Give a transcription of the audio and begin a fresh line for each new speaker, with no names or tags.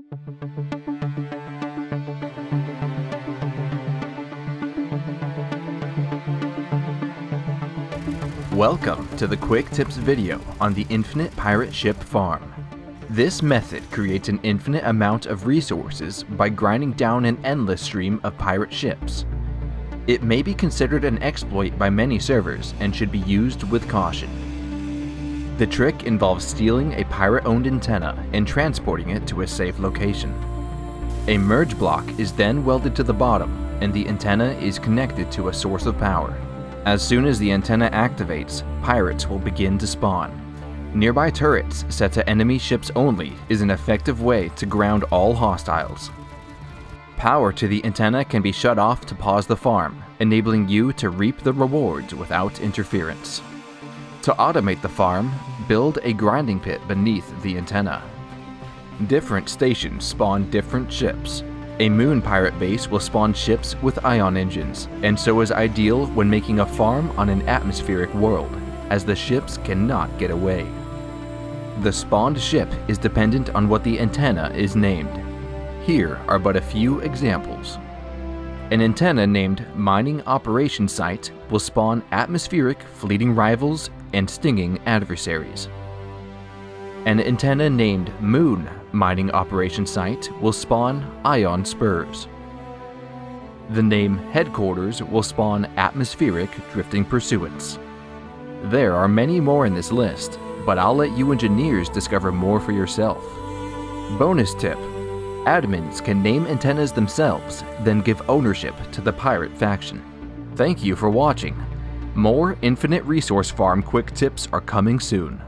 Welcome to the Quick Tips video on the Infinite Pirate Ship Farm. This method creates an infinite amount of resources by grinding down an endless stream of pirate ships. It may be considered an exploit by many servers and should be used with caution. The trick involves stealing a pirate-owned antenna and transporting it to a safe location. A merge block is then welded to the bottom, and the antenna is connected to a source of power. As soon as the antenna activates, pirates will begin to spawn. Nearby turrets set to enemy ships only is an effective way to ground all hostiles. Power to the antenna can be shut off to pause the farm, enabling you to reap the rewards without interference. To automate the farm, build a grinding pit beneath the antenna. Different stations spawn different ships. A moon pirate base will spawn ships with ion engines, and so is ideal when making a farm on an atmospheric world, as the ships cannot get away. The spawned ship is dependent on what the antenna is named. Here are but a few examples. An antenna named Mining Operation Site will spawn atmospheric fleeting rivals and stinging adversaries. An antenna named Moon Mining Operation Site will spawn ion spurs. The name Headquarters will spawn atmospheric drifting pursuance. There are many more in this list, but I'll let you engineers discover more for yourself. Bonus tip: admins can name antennas themselves, then give ownership to the pirate faction. Thank you for watching. More Infinite Resource Farm quick tips are coming soon.